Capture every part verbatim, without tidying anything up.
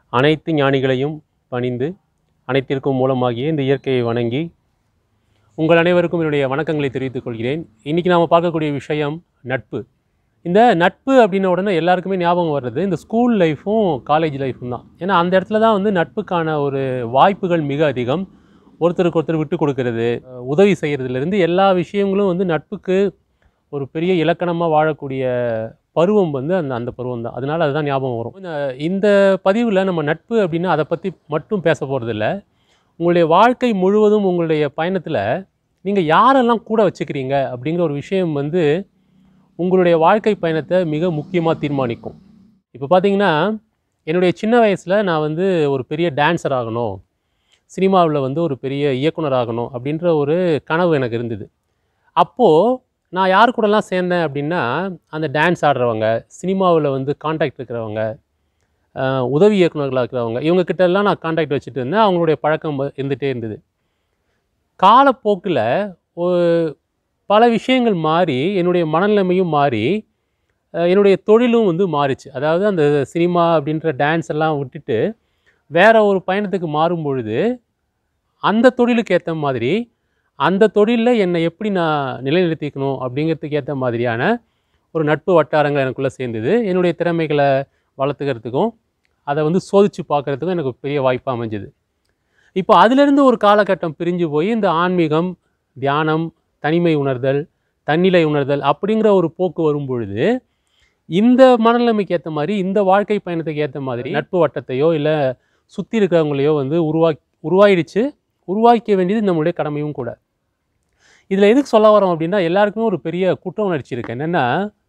அனைத்து ஞானிகளையும் பணிந்து அனைத்திற்கும் மூலமாகிய இந்த இயற்கையை வணங்கி உங்கள் அனைவருக்கும் என்னுடைய வணக்கங்களை தெரிவித்துக் கொள்கிறேன். இன்றைக்கி நாம் பார்க்கக்கூடிய விஷயம் நட்பு. இந்த நட்பு அப்படின்ன உடனே எல்லாருக்குமே ஞாபகம் வர்றது இந்த ஸ்கூல் லைஃப்பும் காலேஜ் லைஃப்பும் தான். ஏன்னா அந்த இடத்துல தான் வந்து நட்புக்கான ஒரு வாய்ப்புகள் மிக அதிகம். ஒருத்தருக்கு ஒருத்தர் விட்டு கொடுக்கறது, உதவி செய்கிறதுலேருந்து எல்லா விஷயங்களும் வந்து நட்புக்கு ஒரு பெரிய இலக்கணமாக வாழக்கூடிய பருவம் வந்து அந்த அந்த பருவம் தான். அதனால் அதுதான் ஞாபகம் வரும். இந்த பதிவில் நம்ம நட்பு அப்படின்னா அதை பற்றி மட்டும் பேச போகிறதில்ல. உங்களுடைய வாழ்க்கை முழுவதும் உங்களுடைய பயணத்தில் நீங்கள் யாரெல்லாம் கூட வச்சுக்கிறீங்க அப்படிங்கிற ஒரு விஷயம் வந்து உங்களுடைய வாழ்க்கை பயணத்தை மிக முக்கியமாக தீர்மானிக்கும். இப்போ பார்த்தீங்கன்னா, என்னுடைய சின்ன வயசில் நான் வந்து ஒரு பெரிய டான்ஸர் ஆகணும், சினிமாவில் வந்து ஒரு பெரிய இயக்குனர் ஆகணும் அப்படின்ற ஒரு கனவு எனக்கு இருந்தது. அப்போது நான் யார் கூடலாம் சேர்ந்தேன் அப்படின்னா, அந்த டான்ஸ் ஆடுறவங்க, சினிமாவில் வந்து கான்டாக்ட் இருக்கிறவங்க, உதவி இயக்குநர்களாக இருக்கிறவங்க, இவங்கக்கிட்டெல்லாம் நான் கான்டாக்ட் வச்சுட்டு இருந்தேன். அவங்களுடைய பழக்கம் இருந்துகிட்டே இருந்தது. காலப்போக்கில் ஒரு பல விஷயங்கள் மாறி, என்னுடைய மனநிலைமையும் மாறி, என்னுடைய தொழிலும் வந்து மாறிச்சு. அதாவது அந்த சினிமா அப்படின்ற டான்ஸ் எல்லாம் விட்டுட்டு வேறு ஒரு பயணத்துக்கு மாறும் பொழுது, அந்த தொழிலுக்கு ஏற்ற மாதிரி அந்த தொழிலில் என்னை எப்படி நான் நிலைநிறுத்திக்கணும் அப்படிங்கிறதுக்கு ஏற்ற மாதிரியான ஒரு நட்பு வட்டாரங்கள் எனக்குள்ளே சேர்ந்தது. என்னுடைய திறமைகளை வளர்த்துக்கிறதுக்கும் அதை வந்து சோதித்து பார்க்குறதுக்கும் எனக்கு பெரிய வாய்ப்பாக அமைஞ்சுது. இப்போ அதிலிருந்து ஒரு காலகட்டம் பிரிஞ்சு போய் இந்த ஆன்மீகம், தியானம், தனிமை உணர்தல், தன்னிலை உணர்தல் அப்படிங்கிற ஒரு போக்கு வரும் பொழுது, இந்த மனநிலைமைக்கு ஏற்ற மாதிரி, இந்த வாழ்க்கை பயணத்துக்கு ஏற்ற மாதிரி நட்பு வட்டத்தையோ இல்லை சுற்றி இருக்கிறவங்களையோ வந்து உருவாக்கி உருவாயிடுச்சு. உருவாக்க வேண்டியது நம்மளுடைய கடமையும் கூட. இதில் எதுக்கு சொல்ல வரோம் அப்படின்னா, எல்லாருக்குமே ஒரு பெரிய குற்ற உணர்ச்சி இருக்குது. என்னென்னா,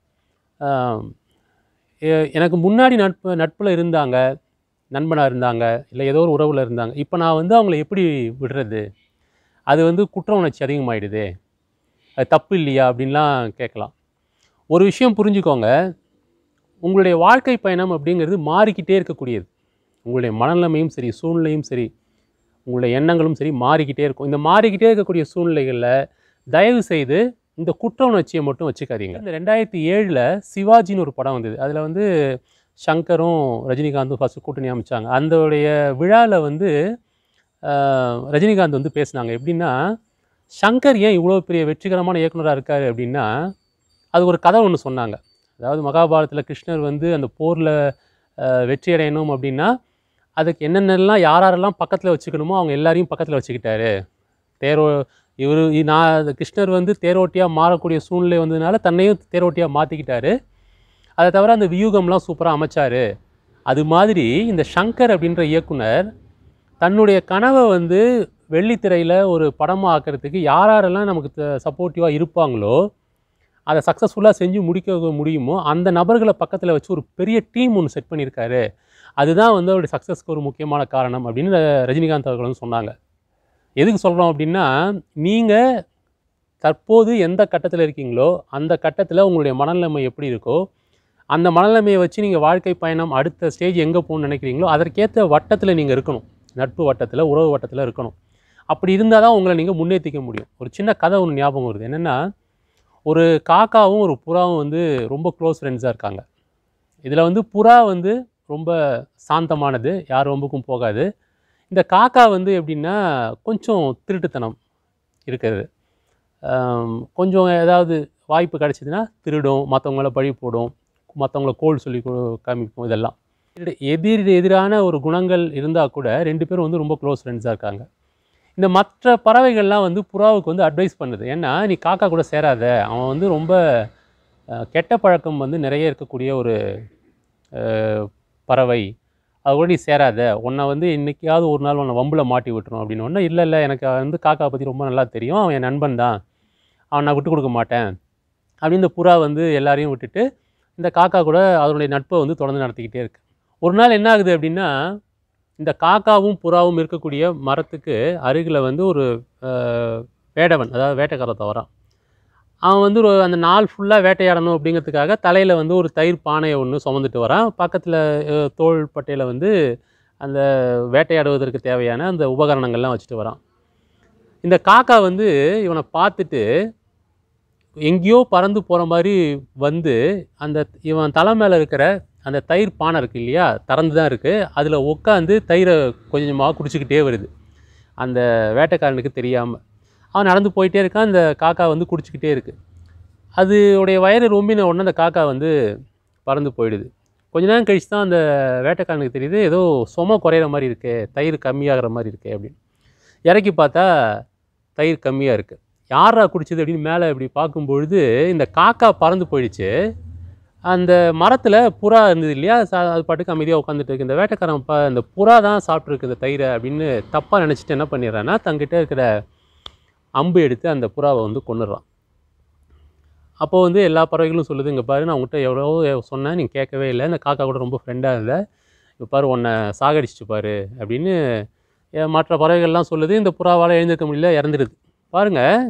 எனக்கு முன்னாடி நட்பு நட்பில் இருந்தாங்க, நண்பனாக இருந்தாங்க, இல்லை ஏதோ ஒரு உறவில் இருந்தாங்க. இப்போ நான் வந்து அவங்கள எப்படி விடுறது? அது வந்து குற்ற உணர்ச்சி அதிகமாகிடுது, அது தப்பு இல்லையா அப்படின்லாம் கேட்கலாம். ஒரு விஷயம் புரிஞ்சுக்கோங்க, உங்களுடைய வாழ்க்கை பயணம் அப்படிங்கிறது மாறிக்கிட்டே இருக்கக்கூடியது. உங்களுடைய மனநிலைமையும் சரி, சூழ்நிலையும் சரி, உங்களுடைய எண்ணங்களும் சரி மாறிக்கிட்டே இருக்கும். இந்த மாறிக்கிட்டே இருக்கக்கூடிய சூழ்நிலைகளில் தயவு செய்து இந்த குற்ற உணர்ச்சியை மட்டும் வச்சுக்காதீங்க. இந்த ரெண்டாயிரத்தி ஏழில் சிவாஜின்னு ஒரு படம் வந்தது. அதில் வந்து சங்கரும் ரஜினிகாந்தும் ஃபஸ்ட்டு கூட்டணி அமைச்சாங்க. அந்தோடைய விழாவில் வந்து ரஜினிகாந்த் வந்து பேசினாங்க. எப்படின்னா, சங்கர் ஏன் இவ்வளோ பெரிய வெற்றிகரமான இயக்குனராக இருக்கார் அப்படின்னா, அது ஒரு கதை ஒன்று சொன்னாங்க. அதாவது மகாபாரதத்தில் கிருஷ்ணர் வந்து அந்த போரில் வெற்றி அடையணும் அப்படின்னா, அதுக்கு என்னென்னலாம் யார் யாரெல்லாம் பக்கத்தில் வச்சுக்கணுமோ அவங்க எல்லாரையும் பக்கத்தில் வச்சுக்கிட்டாரு. தேரோ இவர் நான் கிருஷ்ணர் வந்து தேரோட்டியாக மாறக்கூடிய சூழ்நிலை வந்ததுனால தன்னையும் தேரோட்டியாக மாற்றிக்கிட்டாரு. அதை தவிர அந்த வியூகம்லாம் சூப்பராக அமைச்சார். அது மாதிரி இந்த சங்கர் அப்படின்ற இயக்குனர் தன்னுடைய கனவை வந்து வெள்ளித்திரையில் ஒரு படமாக ஆக்கிறதுக்கு யார் யாரெல்லாம் நமக்கு சப்போர்ட்டிவாக இருப்பாங்களோ, அதை சக்ஸஸ்ஃபுல்லாக செஞ்சு முடிக்க முடியுமோ அந்த நபர்களை பக்கத்தில் வச்சு ஒரு பெரிய டீம் ஒன்று செட் பண்ணியிருக்காரு. அதுதான் வந்து அவருடைய சக்ஸஸ்க்கு ஒரு முக்கியமான காரணம் அப்படின்னு ரஜினிகாந்த் அவர்கள் வந்து சொன்னாங்க. எதுக்கு சொல்கிறோம் அப்படின்னா, நீங்கள் தற்போது எந்த கட்டத்தில் இருக்கீங்களோ அந்த கட்டத்தில் உங்களுடைய மனநிலைமை எப்படி இருக்கோ, அந்த மனநிலைமையை வச்சு நீங்கள் வாழ்க்கை பயணம் அடுத்த ஸ்டேஜ் எங்கே போகணும்னு நினைக்கிறீங்களோ அதற்கேற்ற வட்டத்தில் நீங்கள் இருக்கணும். நட்பு வட்டத்தில், உறவு வட்டத்தில் இருக்கணும். அப்படி இருந்தால் தான் உங்களை நீங்கள் முன்னேற்றிக்க முடியும். ஒரு சின்ன கதை ஒன்று ஞாபகம் வருது. என்னென்னா, ஒரு காக்காவும் ஒரு புறாவும் வந்து ரொம்ப க்ளோஸ் ஃப்ரெண்ட்ஸாக இருக்காங்க. இதில் வந்து புறா வந்து ரொம்ப சாந்தமானது, யார் ரொம்பக்கும் போகாது. இந்த காக்கா வந்து எப்படின்னா கொஞ்சம் திருட்டுத்தனம் இருக்கிறது. கொஞ்சம் ஏதாவது வாய்ப்பு கிடச்சிதுன்னா திருடும், மற்றவங்கள பழி போடும், மற்றவங்கள கோல் சொல்லி காமிக்கும். இதெல்லாம் எதிர் எதிரான ஒரு குணங்கள் இருந்தால் கூட ரெண்டு பேரும் வந்து ரொம்ப க்ளோஸ் ஃப்ரெண்ட்ஸாக இருக்காங்க. இந்த மற்ற பறவைகள்லாம் வந்து புறாவுக்கு வந்து அட்வைஸ் பண்ணுது. ஏன்னா, நீ காக்கா கூட சேராத, அவன் வந்து ரொம்ப கெட்ட பழக்கம் வந்து நிறைய இருக்கக்கூடிய ஒரு பறவை, அது கூட நீ சேராத, உன்னை வந்து இன்றைக்கியாவது ஒரு நாள் உன்னை வம்பில் மாட்டி விட்டுரும் அப்படின்னு. ஒன்று இல்லை இல்லை எனக்கு வந்து காக்கா பற்றி ரொம்ப நல்லா தெரியும், அவன் என் நண்பன் தான், அவன் நான் விட்டு கொடுக்க மாட்டேன் அப்படின்னு இந்த புறா வந்து எல்லாரையும் விட்டுட்டு இந்த காக்கா கூட அதனுடைய நட்பை வந்து தொடர்ந்து நடத்திக்கிட்டே இருக்கு. ஒரு நாள் என்ன ஆகுது அப்படின்னா, இந்த காக்காவும் புறாவும் இருக்கக்கூடிய மரத்துக்கு அருகில் வந்து ஒரு வேடவன், அதாவது வேட்டைக்காரத்தை வரான். அவன் வந்து ஒரு அந்த நாள் ஃபுல்லாக வேட்டையாடணும் அப்படிங்கிறதுக்காக தலையில் வந்து ஒரு தயிர் பானையை ஒன்று சுமந்துட்டு வரான். பக்கத்தில் தோள் பட்டையில் வந்து அந்த வேட்டையாடுவதற்கு தேவையான அந்த உபகரணங்கள்லாம் வச்சுட்டு வரான். இந்த காக்கா வந்து இவனை பார்த்துட்டு எங்கேயோ பறந்து போகிற மாதிரி வந்து அந்த இவன் தலை மேலே இருக்கிற அந்த தயிர் பானை இருக்குது இல்லையா, திறந்து தான் இருக்குது. அதில் உட்காந்து தயிரை கொஞ்சமாக குடிச்சிக்கிட்டே வருது அந்த வேட்டைக்காரனுக்கு தெரியாமல். அவன் நடந்து போயிட்டே இருக்கான். அந்த காக்கா வந்து குடிச்சிக்கிட்டே இருக்குது. அதுடைய வயிறு ரொம்பின உடனே அந்த காக்கா வந்து பறந்து போயிடுது. கொஞ்ச நேரம் கழிச்சு தான் அந்த வேட்டைக்காரனுக்கு தெரியுது, ஏதோ சும குறையிற மாதிரி இருக்கே, தயிர் கம்மியாகிற மாதிரி இருக்கே அப்படின்னு. இறக்கி பார்த்தா தயிர் கம்மியாக இருக்குது. யாரா குடிச்சது அப்படின்னு மேலே இப்படி பார்க்கும்பொழுது இந்த காக்கா பறந்து போயிடுச்சு. அந்த மரத்தில் புறா இருந்தது இல்லையா, அது பாட்டுக்கு அமைதியாக உட்காந்துட்டு இருக்கு. இந்த வேட்டைக்காரன் பா இந்த புறா தான் சாப்பிட்ருக்கு இந்த தயிரை அப்படின்னு தப்பாக நினச்சிட்டு என்ன பண்ணிடுறான்னா, தங்கிட்ட இருக்கிற அம்பு எடுத்து அந்த புறாவை வந்து கொன்னுடுறான். அப்போது வந்து எல்லா பறவைகளும் சொல்லுது, இங்கே பாரு நான் உங்கள்கிட்ட எவ்வளோ சொன்னேன், நீங்கள் கேட்கவே இல்லை, இந்த காக்கா கூட ரொம்ப ஃப்ரெண்டாக இல்லை, இப்போ பாரு உன்னை சாகடிச்சிட்டு பாரு அப்படின்னு மற்ற பறவைகள்லாம் சொல்லுது. இந்த புறாவால் எழுந்திருக்க முடியல, இறந்துடுது. பாருங்கள்,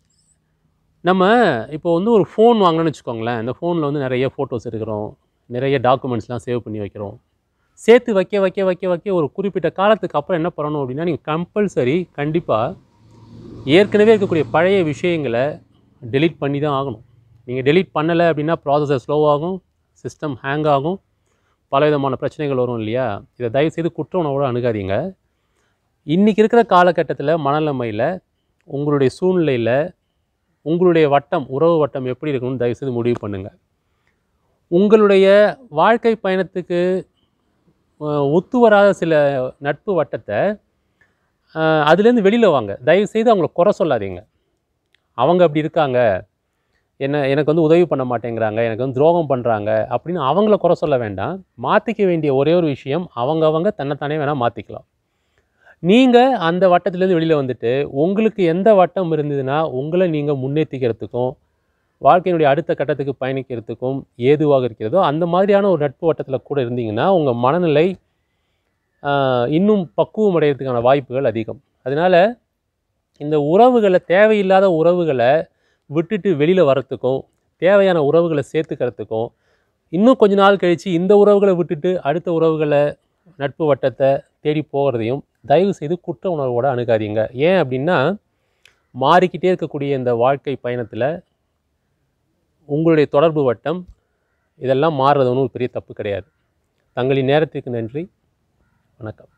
நம்ம இப்போ வந்து ஒரு ஃபோன் வாங்கணும்னு வச்சுக்கோங்களேன். இந்த ஃபோனில் வந்து நிறைய ஃபோட்டோஸ் எடுக்கிறோம், நிறைய டாக்குமெண்ட்ஸ்லாம் சேவ் பண்ணி வைக்கிறோம். சேர்த்து வைக்க வைக்க வைக்க வைக்க ஒரு குறிப்பிட்ட காலத்துக்கு அப்புறம் என்ன பண்ணணும் அப்படின்னா, நீங்கள் கம்பல்சரி கண்டிப்பாக ஏற்கனவே இருக்கக்கூடிய பழைய விஷயங்களை டெலீட் பண்ணி தான் ஆகணும். நீங்கள் டெலீட் பண்ணலை அப்படின்னா ப்ராசஸர் ஸ்லோவாகும், சிஸ்டம் ஹேங் ஆகும், பலவிதமான பிரச்சனைகள் வரும் இல்லையா. இதை தயவுசெய்து குற்ற உணர்வோடு அணுகாதீங்க. இன்றைக்கி இருக்கிற காலகட்டத்தில் மனநிலைமையில் உங்களுடைய சூழ்நிலையில் உங்களுடைய வட்டம், உறவு வட்டம் எப்படி இருக்கணும்னு தயவுசெய்து முடிவு பண்ணுங்கள். உங்களுடைய வாழ்க்கை பயணத்துக்கு ஒத்து வராத சில நட்பு வட்டத்தை அதுலேருந்து வெளியில் வாங்க. தயவுசெய்து அவங்கள குறை சொல்லாதீங்க. அவங்க அப்படி இருக்காங்க, என்ன எனக்கு வந்து உதவி பண்ண மாட்டேங்கிறாங்க, எனக்கு வந்து துரோகம் பண்ணுறாங்க அப்படின்னு அவங்கள குறை சொல்ல வேண்டாம். மாற்றிக்க வேண்டிய ஒரே ஒரு விஷயம், அவங்க அவங்க தன்னைத்தானே வேணால் மாற்றிக்கலாம். நீங்கள் அந்த வட்டத்துலேருந்து வெளியில் வந்துட்டு உங்களுக்கு எந்த வட்டம் இருந்ததுன்னா உங்களை நீங்கள் முன்னேற்றிக்கிறதுக்கும் வாழ்க்கையினுடைய அடுத்த கட்டத்துக்கு பயணிக்கிறதுக்கும் ஏதுவாக இருக்கிறதோ அந்த மாதிரியான ஒரு நட்பு வட்டத்தில் கூட இருந்தீங்கன்னா உங்கள் மனநிலை இன்னும் பக்குவம் அடைகிறதுக்கான வாய்ப்புகள் அதிகம். அதனால் இந்த உறவுகளை, தேவையில்லாத உறவுகளை விட்டுட்டு வெளியில் வரத்துக்கும் தேவையான உறவுகளை சேர்த்துக்கிறதுக்கும் இன்னும் கொஞ்ச நாள் கழித்து இந்த உறவுகளை விட்டுட்டு அடுத்த உறவுகளை, நட்பு வட்டத்தை தேடி போகிறதையும் தயவு செய்து குற்ற உணர்வோடு அணுகாதீங்க. ஏன் அப்படின்னா, மாறிக்கிட்டே இருக்கக்கூடிய இந்த வாழ்க்கை பயணத்தில் உங்களுடைய தொடர்பு வட்டம் இதெல்லாம் மாறுறது ஒன்றும் ஒரு பெரிய தப்பு கிடையாது. தங்களின் நேரத்திற்கு நன்றி. வணக்கம்.